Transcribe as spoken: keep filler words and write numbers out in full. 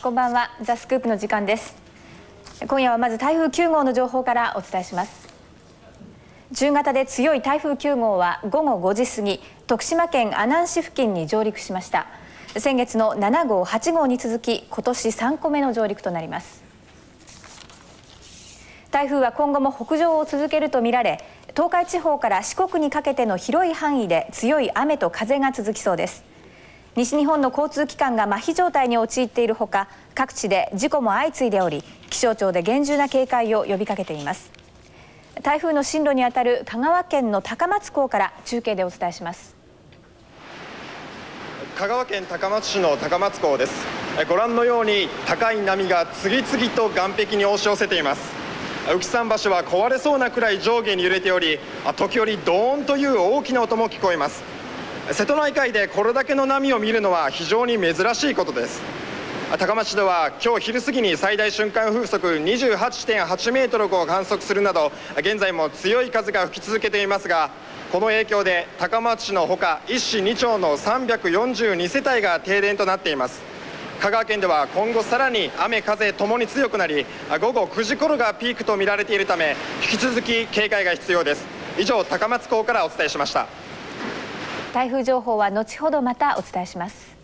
こんばんは。ザ・スクープの時間です。今夜はまず台風きゅう号の情報からお伝えします。中型で強い台風きゅう号はごごごじ過ぎ、徳島県阿南市付近に上陸しました。先月のなな号、はち号に続き、今年さんこめの上陸となります。台風は今後も北上を続けるとみられ、東海地方から四国にかけての広い範囲で強い雨と風が続きそうです。西日本の交通機関が麻痺状態に陥っているほか、各地で事故も相次いでおり、気象庁で厳重な警戒を呼びかけています。台風の進路にあたる香川県の高松港から中継でお伝えします。 香川県高松市の高松港です。ご覧のように高い波が次々と岸壁に押し寄せています。浮桟橋は壊れそうなくらい上下に揺れており、時折ドーンという大きな音も聞こえます。瀬戸内海でこれだけの波を見るのは非常に珍しいことです。高松市では今日昼過ぎに最大瞬間風速 にじゅうはちてんはちメートルを観測するなど、現在も強い風が吹き続けていますが、この影響で高松市のほかいっ市に町のさんびゃくよんじゅうに世帯が停電となっています。香川県では今後さらに雨風ともに強くなり、ごごくじ頃がピークと見られているため、引き続き警戒が必要です。以上、高松港からお伝えしました。 台風情報は後ほどまたお伝えします。